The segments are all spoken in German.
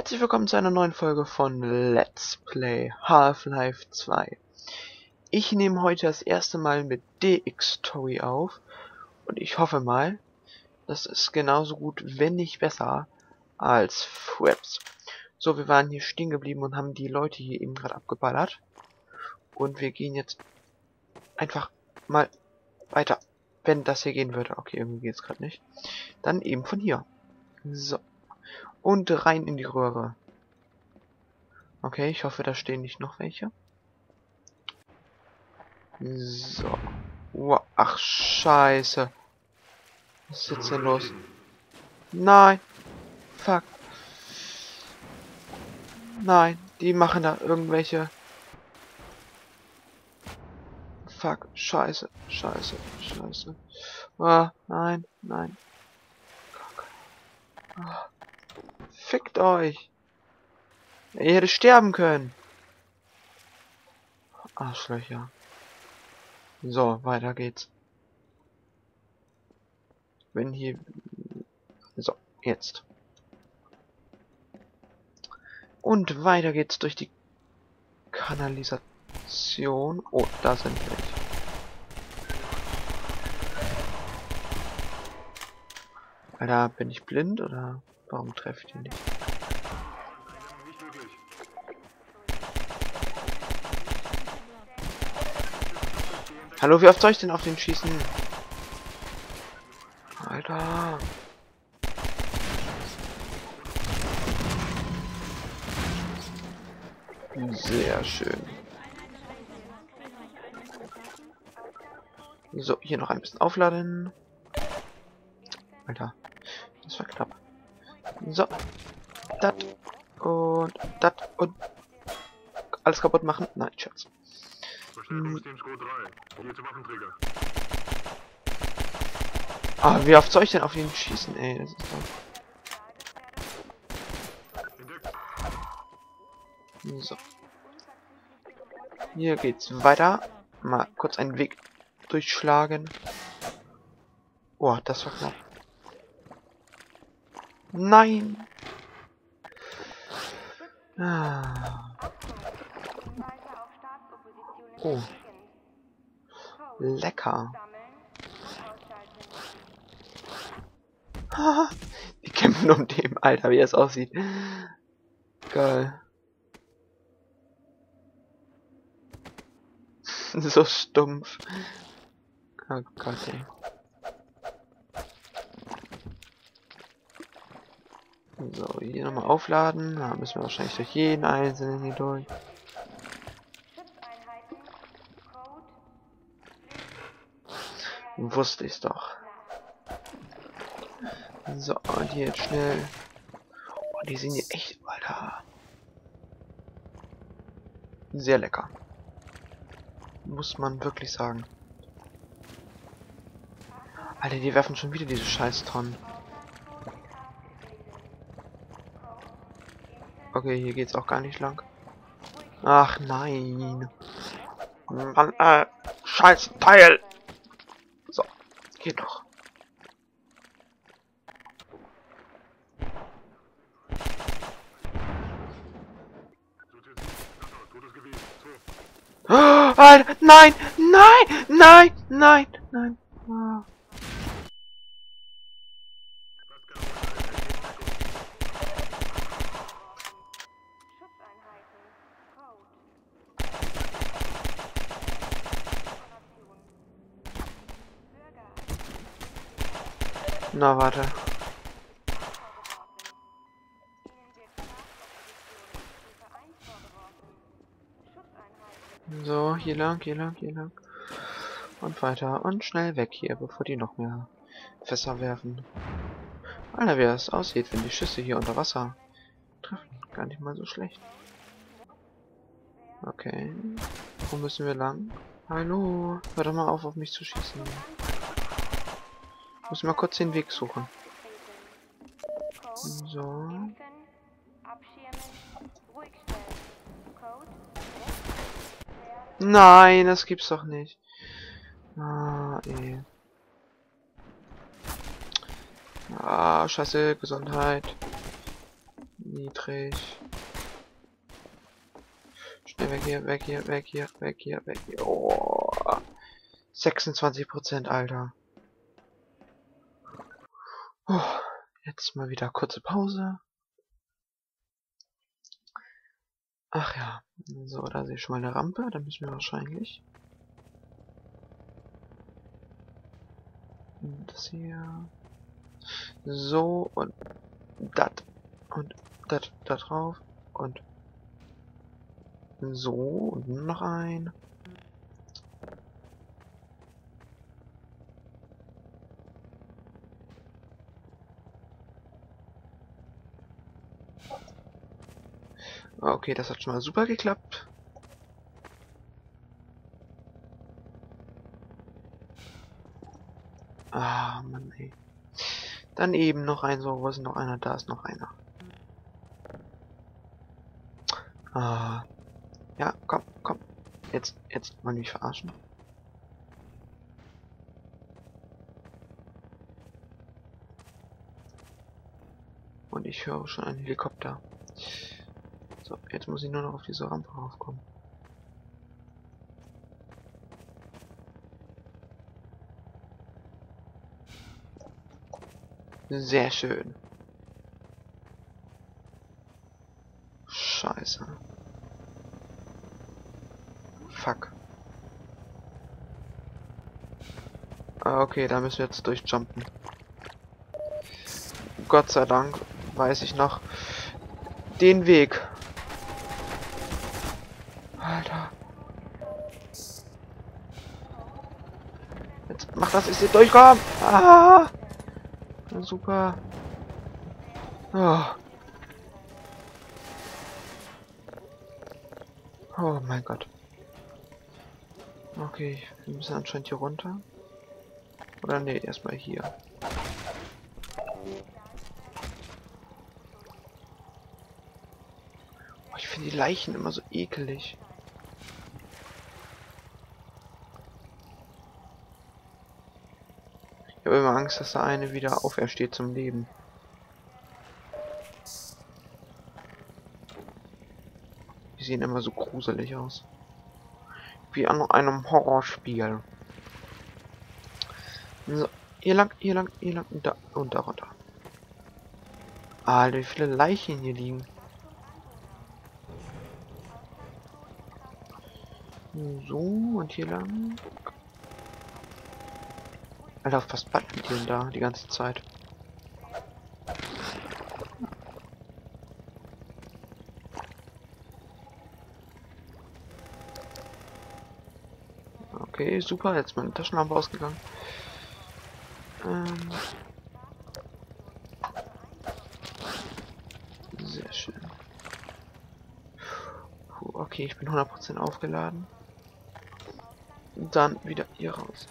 Herzlich willkommen zu einer neuen Folge von Let's Play Half-Life 2. Ich nehme heute das erste Mal mit DxTory auf und ich hoffe mal, das ist genauso gut, wenn nicht besser, als Fraps. So, wir waren hier stehen geblieben und haben die Leute hier eben gerade abgeballert. Und wir gehen jetzt einfach mal weiter, wenn das hier gehen würde. Okay, irgendwie geht es gerade nicht. Dann eben von hier. So. Und rein in die Röhre. Okay, ich hoffe, da stehen nicht noch welche. So. Wow. Ach, scheiße. Was ist jetzt denn los? Nein. Fuck. Nein, die machen da irgendwelche... Fuck. Scheiße. Scheiße. Scheiße. Ah, nein. Nein. Ah. Fickt euch. Ihr hättet sterben können. Arschlöcher. So, weiter geht's. Wenn hier... So, jetzt. Und weiter geht's durch die Kanalisation. Oh, da sind welche. Alter, bin ich blind oder warum treffe ich den nicht? Hallo, wie oft soll ich denn auf den schießen? Alter. Sehr schön. So, hier noch ein bisschen aufladen. Alter, das war knapp. So, das und das und alles kaputt machen. Nein, Schatz. Ah, wie oft soll ich denn auf ihn schießen, ey? Das ist doch... So. Hier geht's weiter. Mal kurz einen Weg durchschlagen. Oh, das war knapp. Nein! Ah. Oh. Lecker. Die kämpfen um den, Alter, wie es aussieht. Geil. So stumpf. Oh Gott, ey. So, hier nochmal aufladen. Da müssen wir wahrscheinlich durch jeden einzelnen hier durch. Wusste ich's doch. So, und hier jetzt schnell. Oh, die sind hier echt, Alter. Sehr lecker. Muss man wirklich sagen. Alter, die werfen schon wieder diese Scheißtonnen. Okay, hier geht's auch gar nicht lang. Ach nein. Mann, scheiß Teil. So, geht doch. Oh, Alter, nein, nein, nein, nein, nein. Oh. Na, warte. So, hier lang, hier lang, hier lang. Und weiter. Und schnell weg hier, bevor die noch mehr Fässer werfen. Alter, wie das aussieht, wenn die Schüsse hier unter Wasser treffen. Gar nicht mal so schlecht. Okay. Wo müssen wir lang? Hallo? Hör doch mal auf mich zu schießen. Ich muss mal kurz den Weg suchen. So. Nein, das gibt's doch nicht. Ah, ey. Ah, scheiße, Gesundheit. niedrig. Schnell weg hier, weg hier, weg hier, weg hier, weg hier. Oh. 26%, Alter. Oh. Jetzt mal wieder kurze Pause. Ach ja. So, da sehe ich schon mal eine Rampe. Da müssen wir wahrscheinlich. Das hier. So und das. Und das da drauf. Und so. Und noch ein. Okay, das hat schon mal super geklappt. Ah, Mann, ey. Dann eben noch ein, so, wo ist noch einer? Da ist noch einer. Ah. Ja, komm, komm. Jetzt wollen die mich verarschen. Und ich höre schon einen Helikopter. So, jetzt muss ich nur noch auf diese Rampe raufkommen. Sehr schön. Scheiße. Fuck. Ah, okay, da müssen wir jetzt durchjumpen. Gott sei Dank weiß ich noch den Weg. Alter. Jetzt mach das, ich sehe durchkommen. Ah! Super. Oh. Oh mein Gott. Okay, wir müssen anscheinend hier runter. Oder nee, erstmal hier. Oh, ich finde die Leichen immer so ekelig. Ich habe immer Angst, dass da eine wieder aufersteht zum Leben. Die sehen immer so gruselig aus. Wie an einem Horrorspiel. So, hier lang, hier lang, hier lang und da runter. Alter, wie viele Leichen hier liegen. So, und hier lang. Alter, fast ballern die denn da die ganze Zeit. Okay, super, jetzt meine Taschenlampe ausgegangen. Sehr schön. Puh, okay, ich bin 100% aufgeladen. Und dann wieder hier raus.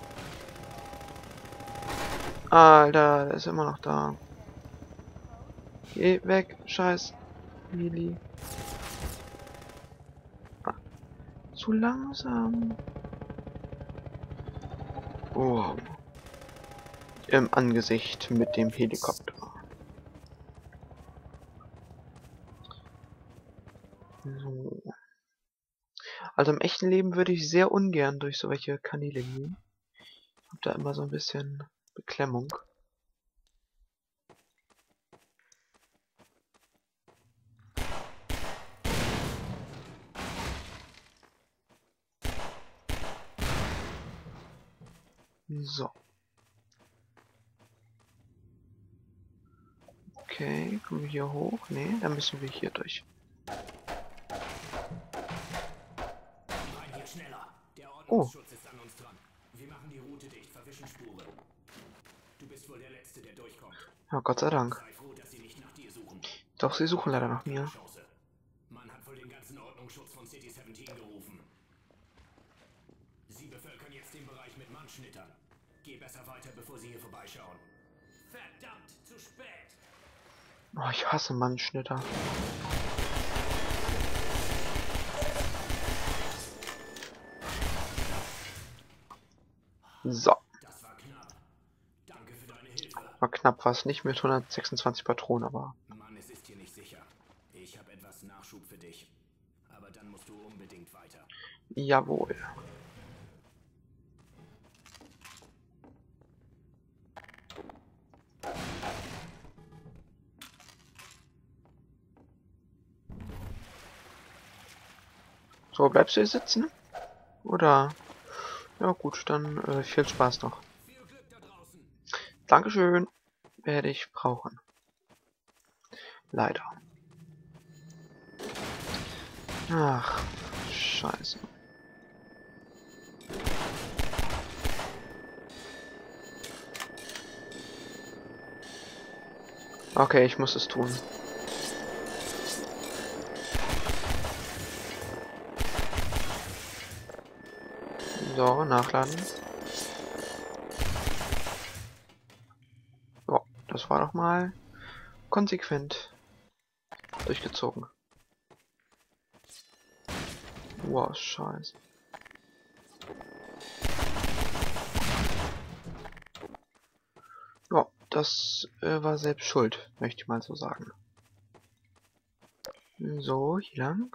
Alter, der ist immer noch da. Geh weg, scheiß Mili. Ah, zu langsam. Oh. Im Angesicht mit dem Helikopter. So. Also im echten Leben würde ich sehr ungern durch solche Kanäle gehen. Ich hab da immer so ein bisschen Beklemmung. So. Okay, kommen wir hier hoch? Nee, dann müssen wir hier durch. Der Oh. Ordnungsschutz ist an uns dran. Wir machen die Route dicht, verwischen Spuren. Du bist wohl der Letzte, der durchkommt. Ja, Gott sei Dank. Sei froh, dass sie nicht nach dir suchen. Doch, sie suchen leider nach mir. Chance. Man hat wohl den ganzen Ordnungsschutz von City 17 gerufen. Sie bevölkern jetzt den Bereich mit Mannschnittern. Geh besser weiter, bevor sie hier vorbeischauen. Verdammt, zu spät! Oh, ich hasse Mannschnitter. So. Das war knapp. Danke für deine Hilfe. War knapp was, nicht mit 126 Patronen, aber. Mann, es ist hier nicht sicher. musst du unbedingt weiter. Jawohl. So, bleibst du hier sitzen? Oder? Ja gut, dann viel Spaß noch. Viel Glück da draußen. Dankeschön. Werde ich brauchen. Leider. Ach, scheiße. Okay, ich muss es tun. So, nachladen. So, das war doch mal konsequent durchgezogen. Wow, scheiße. Ja, das war selbst schuld, möchte ich mal so sagen. So, hier lang.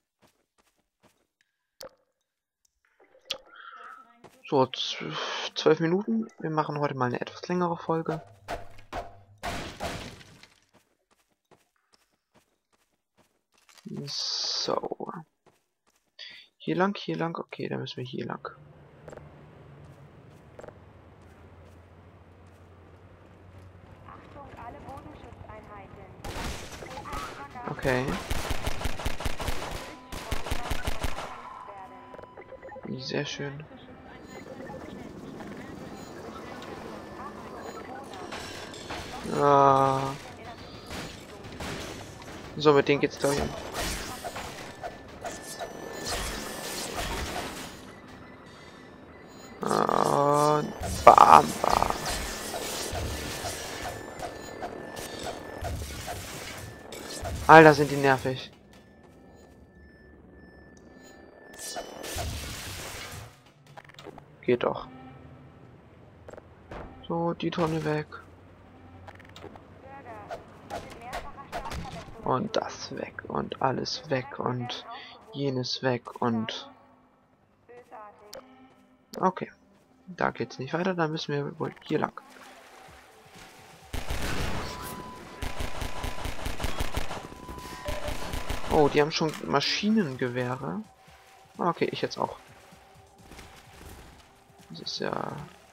So, 12 Minuten. Wir machen heute mal eine etwas längere Folge. So. Hier lang, hier lang. Okay, dann müssen wir hier lang. Achtung, alle Bodenschutzeinheiten. Okay. Sehr schön. Ah. So, mit denen geht's doch hin. Und bam, bam. Alter, sind die nervig. Geht doch. So, die Tonne weg. Und das weg. Und alles weg. Und jenes weg. Und... Okay. Da geht's nicht weiter. Da müssen wir wohl hier lang. Oh, die haben schon Maschinengewehre. Okay, ich jetzt auch. Das ist ja...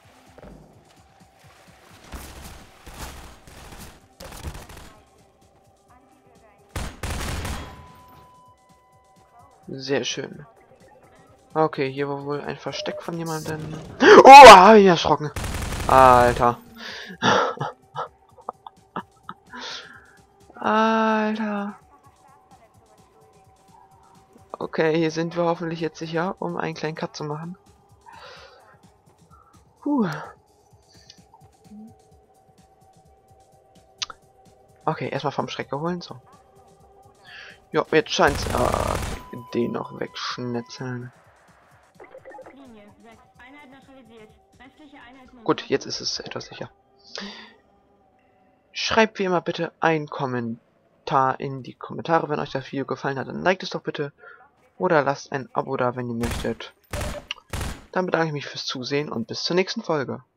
Sehr schön. Okay, hier war wohl ein Versteck von jemandem. Oh, hab ich erschrocken. Alter. Alter. Okay, hier sind wir hoffentlich jetzt sicher, um einen kleinen Cut zu machen. Okay, erstmal vom Schrecker holen, so. Ja, jetzt scheint's. Den noch wegschnetzeln. Gut, jetzt ist es etwas sicher. Schreibt wie immer bitte einen Kommentar in die Kommentare, wenn euch das Video gefallen hat. Dann liked es doch bitte. Oder lasst ein Abo da, wenn ihr möchtet. Dann bedanke ich mich fürs Zusehen und bis zur nächsten Folge.